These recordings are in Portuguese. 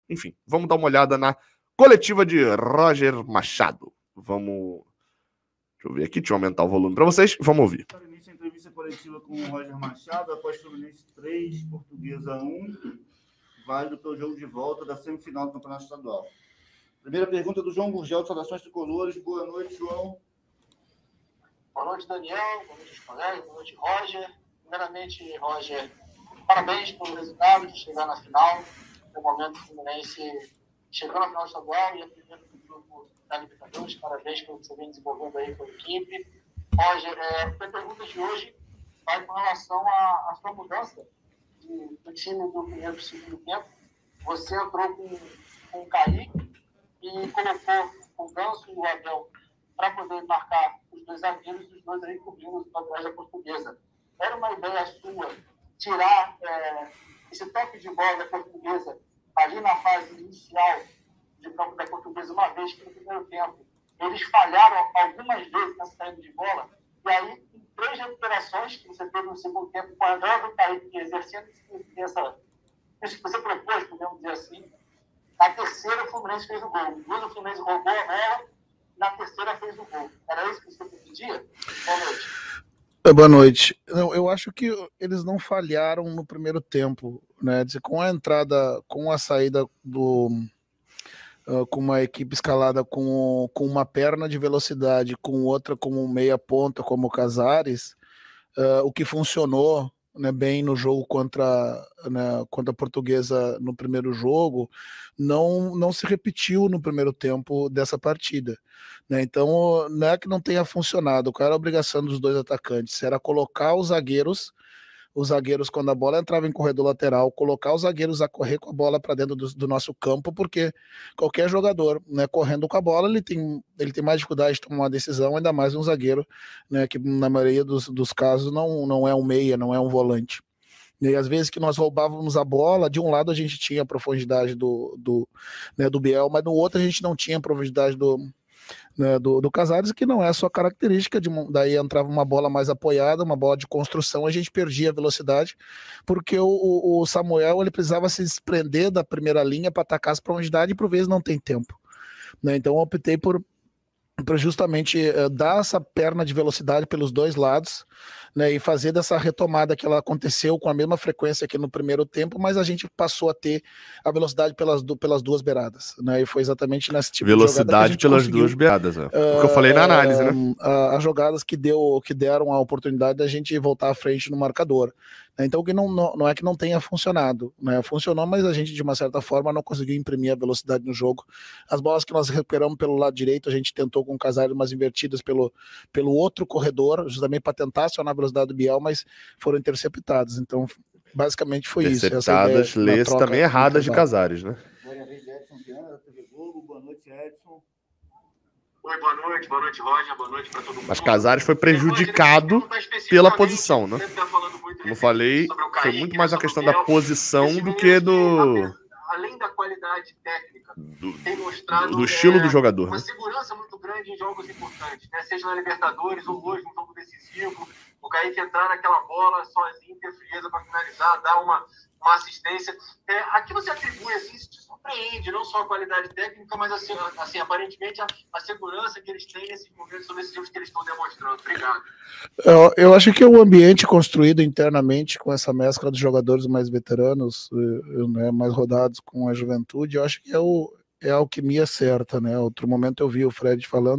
Enfim, vamos dar uma olhada na coletiva de Roger Machado. Vamos... Deixa eu ver aqui, deixa eu aumentar o volume para vocês. Vamos ouvir. Para início, a entrevista coletiva com o Roger Machado, após Fluminense 3, Portuguesa 1, válido pelo jogo de volta da semifinal do Campeonato Estadual. Primeira pergunta do João Gurgel, de Saudações Tricolores. Boa noite, João. Boa noite, Daniel. Boa noite, colegas. Boa noite, Roger. Primeiramente, Roger, parabéns pelo resultado de chegar na final. No momento, o Fluminense chegou na final estadual e é primeiro do grupo da Libertadores. Parabéns pelo que você vem desenvolvendo aí com a equipe. Roger, a pergunta de hoje vai com relação à sua mudança do time do primeiro para o segundo tempo. Você entrou com o Kaique e colocou o Ganso e o Abel para poder marcar os dois zagueiros e os dois aí cobrindo os laterais da Portuguesa. Era uma ideia sua tirar esse toque de bola da Portuguesa ali na fase inicial de campo da Portuguesa, uma vez que no primeiro tempo eles falharam algumas vezes nessa saída de bola, e aí em 3 recuperações que você teve no segundo tempo, com a entrada do Kaique exercendo isso que você propôs, podemos dizer assim, na terceira o Fluminense fez o gol. O Fluminense roubou a bola, na terceira fez o gol. Era isso que você pedia? Boa noite. Boa noite. Eu acho que eles não falharam no primeiro tempo, né? Com a entrada, com a saída com uma equipe escalada com uma perna de velocidade, com outra como meia ponta, como o Casares, o que funcionou, né, bem no jogo contra a Portuguesa no primeiro jogo, não se repetiu no primeiro tempo dessa partida, né? Então não é que não tenha funcionado, qual era a obrigação dos dois atacantes? Era colocar os zagueiros quando a bola entrava em corredor lateral, colocar os zagueiros a correr com a bola para dentro do nosso campo, porque qualquer jogador, né, correndo com a bola, ele tem mais dificuldade de tomar uma decisão, ainda mais um zagueiro, né, que na maioria dos casos não é um meia, não é um volante. E às vezes que nós roubávamos a bola, de um lado a gente tinha a profundidade do Biel, mas no outro a gente não tinha a profundidade do Casares, que não é a sua característica, daí entrava uma bola mais apoiada, uma bola de construção, a gente perdia a velocidade, porque o Samuel ele precisava se desprender da primeira linha para atacar as profundidades e por vezes não tem tempo, né? Então eu optei por justamente dar essa perna de velocidade pelos dois lados, né, e fazer dessa retomada que ela aconteceu com a mesma frequência que no primeiro tempo, mas a gente passou a ter a velocidade pelas duas beiradas, né, e foi exatamente nesse tipo velocidade de jogada que a gente pelas conseguiu, duas beiradas, o que eu falei na análise, né? As jogadas que deram a oportunidade da gente voltar à frente no marcador. Então, que não é que não tenha funcionado, né? Funcionou, mas a gente, de uma certa forma, não conseguiu imprimir a velocidade no jogo. As bolas que nós recuperamos pelo lado direito, a gente tentou com o Casares umas invertidas pelo outro corredor, justamente para tentar acionar a velocidade do Biel, mas foram interceptadas. Então, basicamente foi isso. Interceptadas, lês também erradas de Casares, né? Agora é a vez de Edson Viana, da TV Globo. Boa noite, Edson. Oi, boa noite, Roger, boa noite para todo mundo. Mas Casares foi prejudicado pela posição, né? Como eu falei, foi muito mais a questão da posição do que além da qualidade técnica, tem mostrado do estilo do jogador, uma né? segurança muito grande em jogos importantes, né? Seja na Libertadores ou hoje, um jogo decisivo, o Kaique entrar naquela bola sozinho, ter frieza para finalizar, dar uma assistência. Aqui você atribui, assim, se te surpreende, não só a qualidade técnica, mas assim aparentemente a segurança que eles têm nesses momentos decisivos que eles estão demonstrando. Obrigado. Eu acho que o ambiente construído internamente com essa mescla dos jogadores mais veteranos, né, mais rodados com a juventude, eu acho que é a alquimia certa, né? Outro momento eu vi o Fred falando,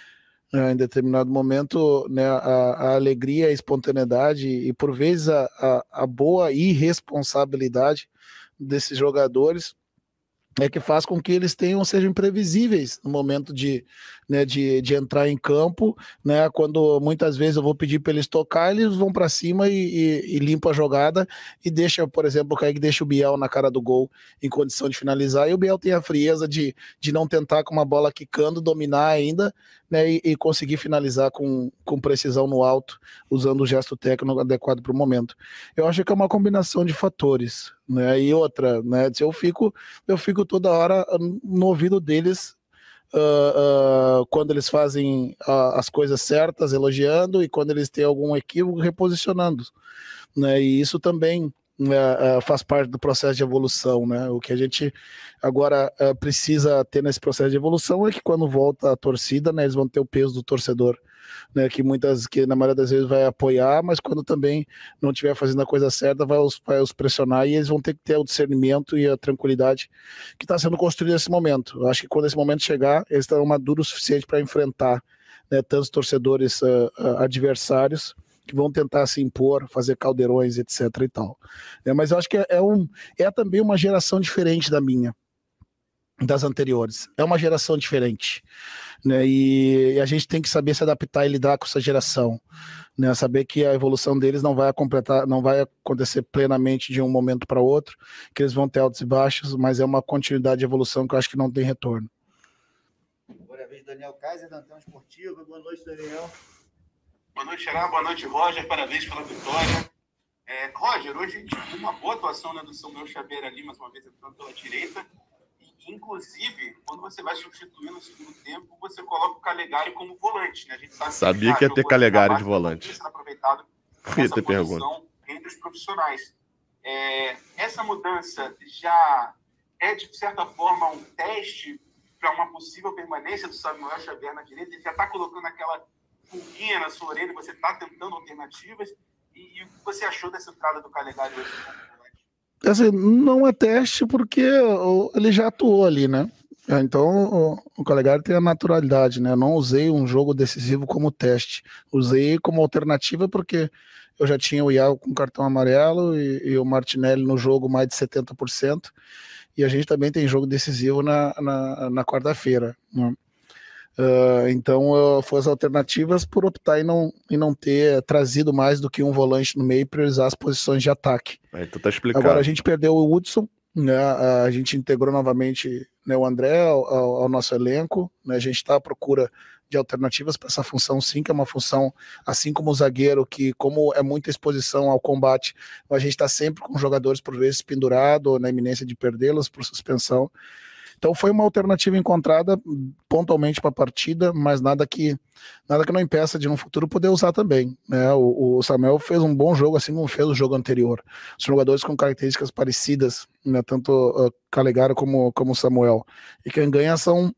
em determinado momento, né, a alegria, a espontaneidade e por vezes a boa irresponsabilidade desses jogadores é que faz com que eles sejam imprevisíveis no momento de entrar em campo, né? Quando muitas vezes eu vou pedir para eles tocar, eles vão para cima e limpam a jogada e deixa, por exemplo, o Kaique deixa o Biel na cara do gol em condição de finalizar, e o Biel tem a frieza de não tentar com uma bola quicando, dominar ainda, né? E conseguir finalizar com precisão no alto, usando o gesto técnico adequado para o momento. Eu acho que é uma combinação de fatores, né? E outra, né? Eu fico toda hora no ouvido deles quando eles fazem as coisas certas, elogiando, e quando eles têm algum equívoco, reposicionando, né? E isso também, faz parte do processo de evolução, né? O que a gente agora precisa ter nesse processo de evolução é que quando volta a torcida, né, eles vão ter o peso do torcedor, né, que na maioria das vezes vai apoiar, mas quando também não estiver fazendo a coisa certa, vai os pressionar, e eles vão ter que ter o discernimento e a tranquilidade que está sendo construída nesse momento. Eu acho que quando esse momento chegar, eles estarão maduros o suficiente para enfrentar, né, tantos torcedores adversários que vão tentar se impor, fazer caldeirões, etc. e tal. Mas eu acho que é também uma geração diferente das anteriores. É uma geração diferente, né? E a gente tem que saber se adaptar e lidar com essa geração, né? Saber que a evolução deles não vai acontecer plenamente de um momento para outro, que eles vão ter altos e baixos, mas é uma continuidade de evolução que eu acho que não tem retorno. Agora é a vez do Daniel Kaiser, da Antena Esportiva. Boa noite, Daniel. Boa noite, Xará. Boa noite, Roger. Parabéns pela vitória. Roger, hoje a gente viu uma boa atuação, né, do Samuel Xavier ali, mais uma vez entrando pela direita. E, inclusive, quando você vai substituir no segundo tempo, você coloca o Calegari como volante, né? A gente sabia que ia ter Calegari de volante. Aproveitado essa posição entre os profissionais. Essa mudança já é, de certa forma, um teste para uma possível permanência do Samuel Xavier na direita? Ele já está colocando aquela pulguinha na sua orelha, você está tentando alternativas, e o que você achou dessa entrada do Calegari hoje? Assim, não é teste porque ele já atuou ali, né? Então o Calegari tem a naturalidade, né? Eu não usei um jogo decisivo como teste, usei como alternativa porque eu já tinha o Iago com cartão amarelo e o Martinelli no jogo mais de 70%, e a gente também tem jogo decisivo na quarta-feira, né? Então foi as alternativas por optar em não ter trazido mais do que um volante no meio e priorizar as posições de ataque. Então tá explicado. Agora a gente perdeu o Hudson, né? A gente integrou novamente, né, o André ao nosso elenco, né? A gente está à procura de alternativas para essa função, sim, que é uma função, assim como o zagueiro, que como é muita exposição ao combate, a gente está sempre com jogadores por vezes pendurado, na iminência de perdê-los por suspensão. Então foi uma alternativa encontrada pontualmente para a partida, mas nada que não impeça de no futuro poder usar também, né? O Samuel fez um bom jogo, assim como fez o jogo anterior. Os jogadores com características parecidas, né? Tanto Calegari como Samuel. E quem ganha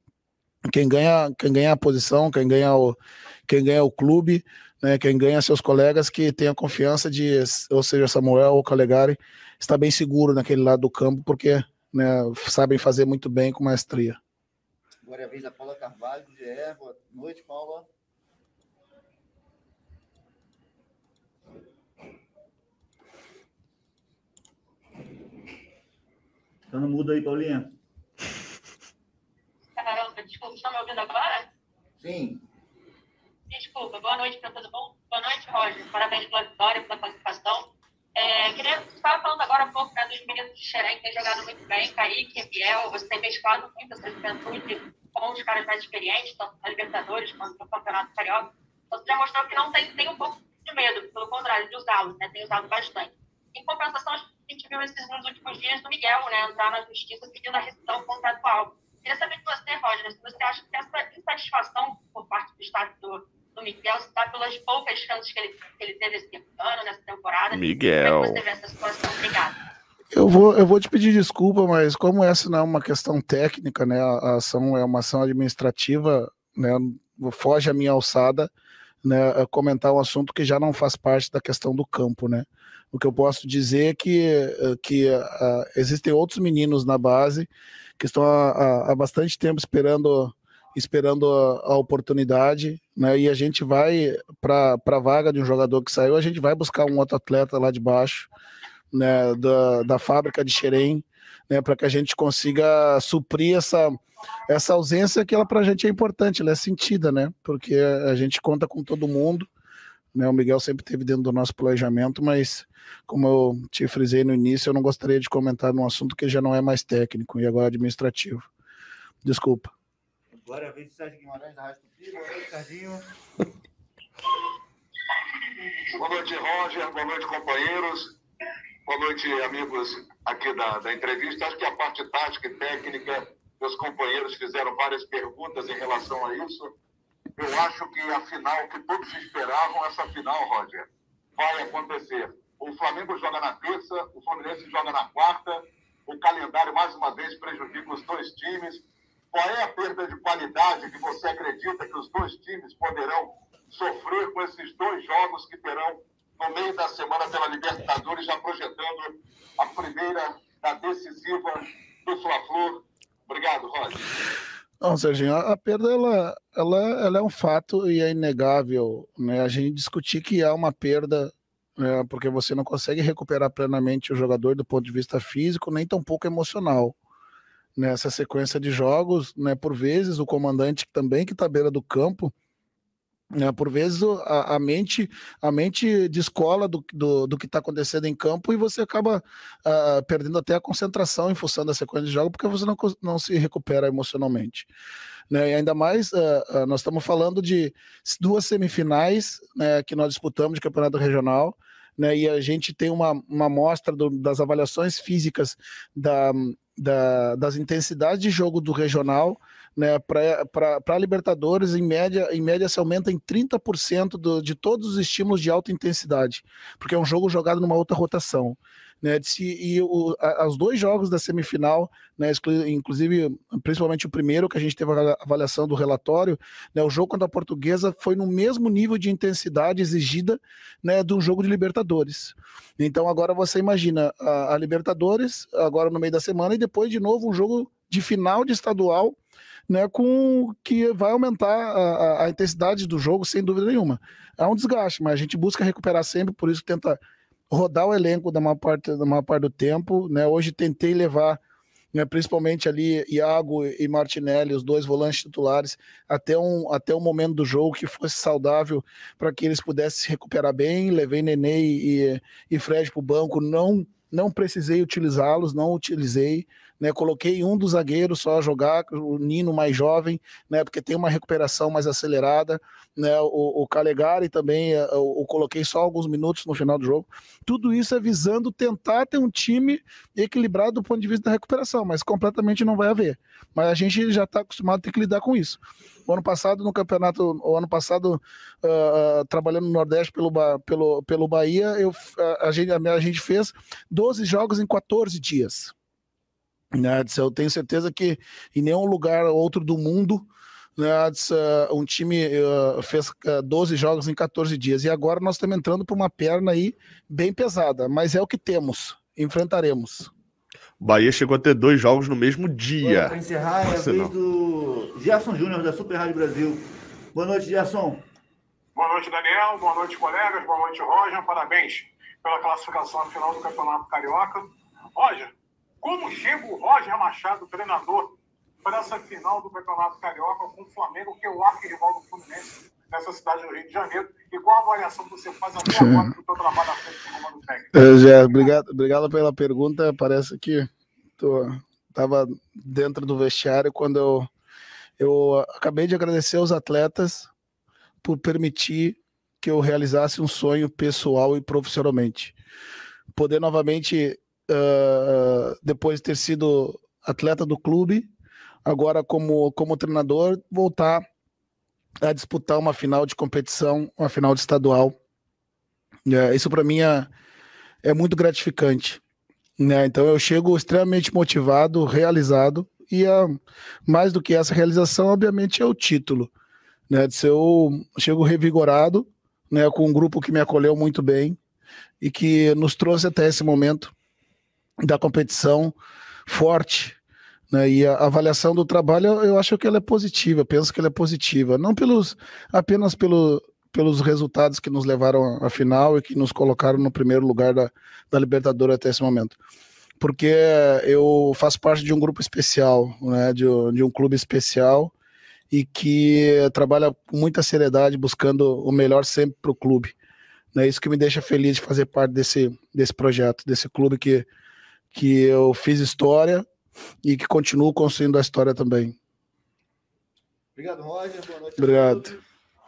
a posição, quem ganha o clube, né? Quem ganha seus colegas que tem a confiança de, ou seja, Samuel ou Calegari, está bem seguro naquele lado do campo, porque, né, sabem fazer muito bem com maestria. Agora é a vez da Paula Carvalho, do GE. Boa noite, Paula. Tá no mudo aí, Paulinha. Caramba, desculpa, estão me ouvindo agora? Sim. Desculpa, boa noite para todo mundo. Boa noite, Roger. Parabéns pela vitória, pela classificação. Estava falando agora um pouco, né, dos meninos de Xerém que têm jogado muito bem, Kaique, Biel, você tem mesclado muito essa juventude com os caras mais experientes, tanto na Libertadores quanto no Campeonato Carioca. Você já mostrou que não tem um pouco de medo, pelo contrário, de usá-los, né, tem usado bastante. Em compensação, a gente viu nos últimos dias do Miguel, né, entrar na justiça pedindo a rescisão contratual. Queria saber de você, Roger, se você acha que essa insatisfação por parte do Estado do Miguel se dá pelas poucas chances que ele teve esse ano, nessa temporada. Miguel. Como é que você vê essa situação? Obrigado. Eu vou te pedir desculpa, mas como essa não é uma questão técnica, né, a ação é uma ação administrativa, né, foge a minha alçada, né, comentar um assunto que já não faz parte da questão do campo, né. O que eu posso dizer é que existem outros meninos na base que estão há bastante tempo esperando a oportunidade, né? E a gente vai para a vaga de um jogador que saiu, a gente vai buscar um outro atleta lá de baixo, né, da fábrica de Xerém, né, para que a gente consiga suprir essa ausência que ela para a gente é importante, ela é sentida, né? Porque a gente conta com todo mundo, né? O Miguel sempre esteve dentro do nosso planejamento, mas como eu te frisei no início, eu não gostaria de comentar num assunto que já não é mais técnico e agora administrativo. Desculpa. Agora é a vez do Sérgio Guimarães, da Rádio Tupi. Boa noite, Serginho. Boa noite, Roger. Boa noite, companheiros. Boa noite, amigos aqui da entrevista. Acho que a parte tática e técnica, meus companheiros fizeram várias perguntas em relação a isso. Eu acho que a final que todos esperavam, essa final, Roger, vai acontecer. O Flamengo joga na terça, o Fluminense joga na quarta. O calendário, mais uma vez, prejudica os dois times. Qual é a perda de qualidade que você acredita que os dois times poderão sofrer com esses dois jogos que terão no meio da semana pela Libertadores, já projetando a primeira da decisiva do Fla-Flu? Obrigado, Roger. Não, Serginho, a perda ela é um fato e é inegável, né? A gente discutir que há uma perda, né, porque você não consegue recuperar plenamente o jogador do ponto de vista físico, nem tampouco emocional. Nessa sequência de jogos, né, por vezes o comandante também que está à beira do campo, né, por vezes a mente descola do que está acontecendo em campo e você acaba perdendo até a concentração em função da sequência de jogos, porque você não se recupera emocionalmente. Né, e ainda mais, nós estamos falando de 2 semifinais, né, que nós disputamos de campeonato regional, né, e a gente tem uma amostra das avaliações físicas das intensidades de jogo do regional, né, para a Libertadores, em média se aumenta em 30% de todos os estímulos de alta intensidade, porque é um jogo jogado numa outra rotação. Né, os 2 jogos da semifinal, né, inclusive principalmente o primeiro, que a gente teve a avaliação do relatório, né, o jogo contra a Portuguesa foi no mesmo nível de intensidade exigida, né, de um jogo de Libertadores. Então agora você imagina a Libertadores, agora no meio da semana, e depois de novo um jogo de final de estadual, né, que vai aumentar a intensidade do jogo, sem dúvida nenhuma. É um desgaste, mas a gente busca recuperar sempre, por isso tenta rodar o elenco da maior parte do tempo, né? Hoje tentei levar, né, principalmente ali Iago e Martinelli, os 2 volantes titulares, até um momento do jogo que fosse saudável para que eles pudessem se recuperar bem. Levei Nenê e Fred para o banco, não precisei utilizá-los, não utilizei, né? Coloquei um dos zagueiros só a jogar, o Nino mais jovem, né? Porque tem uma recuperação mais acelerada, né? O Calegari também eu coloquei só alguns minutos no final do jogo. Tudo isso é visando tentar ter um time equilibrado do ponto de vista da recuperação, mas completamente não vai haver. Mas a gente já está acostumado a ter que lidar com isso. O ano passado, trabalhando no Nordeste pelo Bahia, a gente fez 12 jogos em 14 dias. Né? Eu tenho certeza que em nenhum lugar outro do mundo, né, um time fez 12 jogos em 14 dias. E agora nós estamos entrando por uma perna aí bem pesada, mas é o que temos, enfrentaremos. O Bahia chegou a ter 2 jogos no mesmo dia. Para encerrar, é a vez do Gerson Júnior, da Super Rádio Brasil. Boa noite, Gerson. Boa noite, Daniel. Boa noite, colegas. Boa noite, Roger. Parabéns pela classificação final do Campeonato Carioca. Roger, como chega o Roger Machado, treinador, para essa final do Campeonato Carioca com o Flamengo, que é o arquirrival do Fluminense nessa cidade do Rio de Janeiro? E qual a avaliação que você faz até agora do seu trabalho à frente do comando técnico? Obrigado pela pergunta. Parece que estava dentro do vestiário quando eu acabei de agradecer aos atletas por permitir que eu realizasse um sonho pessoal e profissionalmente. Poder novamente, depois de ter sido atleta do clube, agora como treinador, voltar a disputar uma final de competição, uma final de estadual. Isso para mim é muito gratificante. Né? Então eu chego extremamente motivado, realizado, e mais do que essa realização, obviamente, é o título. Né? Eu chego revigorado, né, com um grupo que me acolheu muito bem e que nos trouxe até esse momento da competição forte. Né? E a avaliação do trabalho, eu acho que ela é positiva, penso que ela é positiva, não apenas pelos resultados que nos levaram à final e que nos colocaram no primeiro lugar da Libertadores até esse momento, porque eu faço parte de um grupo especial, né, de um clube especial, e que trabalha com muita seriedade, buscando o melhor sempre para o clube. É isso que me deixa feliz de fazer parte desse projeto, desse clube que eu fiz história e que continuo construindo a história também. Obrigado, Roger. Boa noite. Obrigado.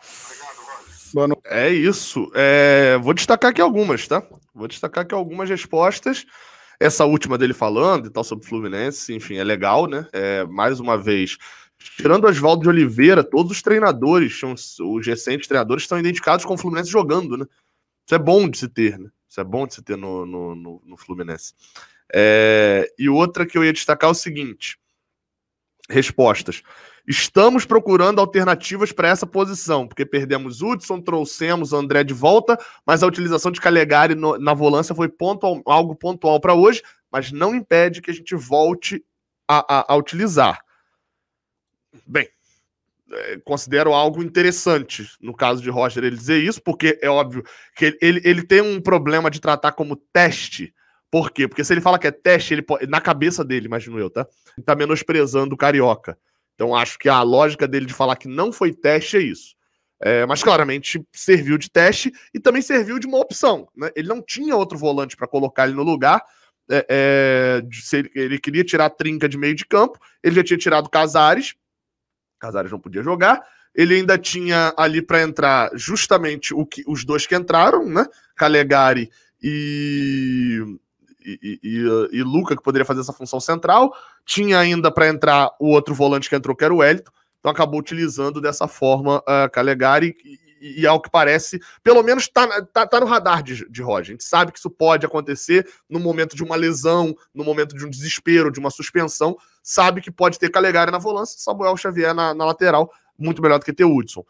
Boa noite. É isso. Vou destacar aqui algumas, tá? Vou destacar aqui algumas respostas. Essa última dele falando e tal sobre o Fluminense, enfim, é legal, né? Mais uma vez, tirando o Oswaldo de Oliveira, todos os treinadores, os recentes treinadores, estão identificados com o Fluminense jogando, né? Isso é bom de se ter, né? Isso é bom de se ter no Fluminense. E outra que eu ia destacar é o seguinte: respostas. Estamos procurando alternativas para essa posição, porque perdemos Hudson, trouxemos André de volta, mas a utilização de Calegari na volância foi algo pontual para hoje, mas não impede que a gente volte a utilizar. Bem, considero algo interessante no caso de Roger ele dizer isso, porque é óbvio que ele tem um problema de tratar como teste. Por quê? Porque se ele fala que é teste, ele pode, na cabeça dele, imagino eu, tá? Ele tá menosprezando o Carioca. Então acho que a lógica dele de falar que não foi teste é isso. Mas claramente serviu de teste e também serviu de uma opção, né? Ele não tinha outro volante para colocar ele no lugar. Se ele queria tirar a Trinca de meio de campo, ele já tinha tirado Casares não podia jogar. Ele ainda tinha ali para entrar justamente os dois que entraram, né? Calegari e Luca, que poderia fazer essa função central. Tinha ainda para entrar o outro volante que entrou, que era o Wellington. Então acabou utilizando dessa forma Calegari e ao que parece, pelo menos tá no radar de Roger. A gente sabe que isso pode acontecer no momento de uma lesão, no momento de um desespero, de uma suspensão. Sabe que pode ter Calegari na volância, Samuel Xavier na lateral, muito melhor do que ter Hudson.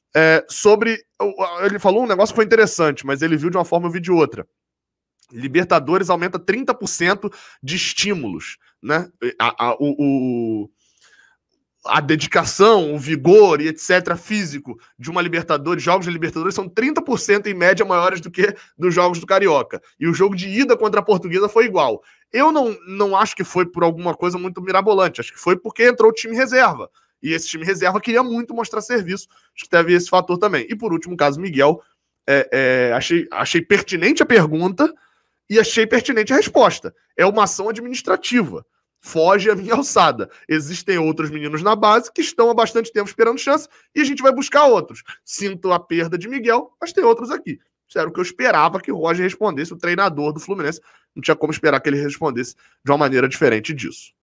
Ele falou um negócio que foi interessante, mas ele viu de uma forma, eu vi de outra. Libertadores aumenta 30% de estímulos, né? A dedicação, o vigor e etc. físico de uma Libertadores, jogos de Libertadores são 30% em média maiores do que dos jogos do Carioca. E o jogo de ida contra a Portuguesa foi igual. Eu não acho que foi por alguma coisa muito mirabolante, acho que foi porque entrou o time reserva. E esse time reserva queria muito mostrar serviço, acho que teve esse fator também. E por último, o caso Miguel, achei pertinente a pergunta e achei pertinente a resposta. É uma ação administrativa. Foge a minha alçada. Existem outros meninos na base que estão há bastante tempo esperando chance e a gente vai buscar outros. Sinto a perda de Miguel, mas tem outros aqui. Isso era o que eu esperava que o Roger respondesse, o treinador do Fluminense. Não tinha como esperar que ele respondesse de uma maneira diferente disso.